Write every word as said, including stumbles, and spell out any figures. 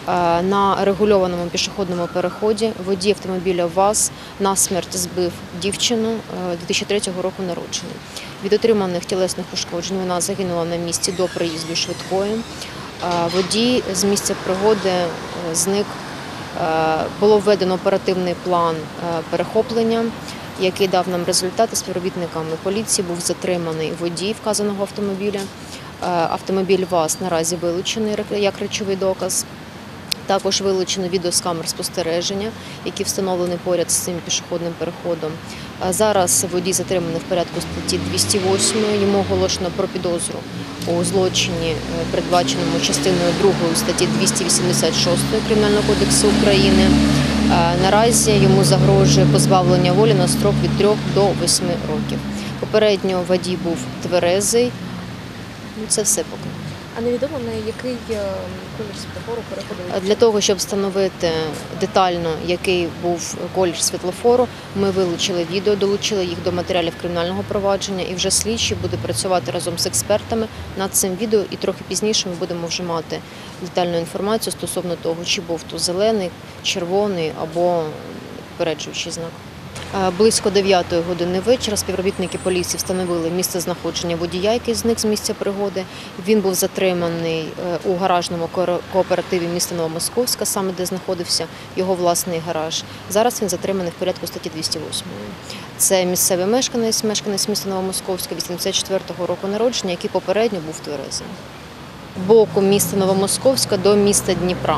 На регульованому пішохідному переході водій автомобіля ВАЗ насмерть збив дівчину дві тисячі третього року народження. Від отриманих тілесних ушкоджень вона загинула на місці до приїзду швидкої. Водій з місця пригоди зник. Було введено оперативний план перехоплення, який дав нам результати. Співробітниками поліції був затриманий водій вказаного автомобіля. Автомобіль ВАЗ наразі вилучений як речовий доказ. Також вилучено відео з камер спостереження, які встановлені поряд з цим пішохідним переходом. Зараз водій затриманий в порядку статті двісті восьмої. Йому оголошено про підозру у злочині, передбаченому частиною другої статті двісті вісімдесят шостої Кримінального кодексу України. Наразі йому загрожує позбавлення волі на строк від трьох до восьми років. Попередньо водій був тверезий. Це все поки. А невідомо, на який колір світлофору переходили? Для того, щоб встановити детально, який був колір світлофору, ми вилучили відео, долучили їх до матеріалів кримінального провадження, і вже слідчий буде працювати разом з експертами над цим відео, і трохи пізніше ми будемо вже мати детальну інформацію стосовно того, чи був то зелений, червоний або попереджуючий знак. Близько дев'ятої години вечора співробітники поліції встановили місце знаходження водія, який зник з місця пригоди. Він був затриманий у гаражному кооперативі міста Новомосковська, саме де знаходився його власний гараж. Зараз він затриманий в порядку статті двісті восьмої. Це місцевий мешканець, мешканець міста Новомосковська, вісімдесят четвертого року народження, який попередньо був тверезим. Боку міста Новомосковська до міста Дніпра.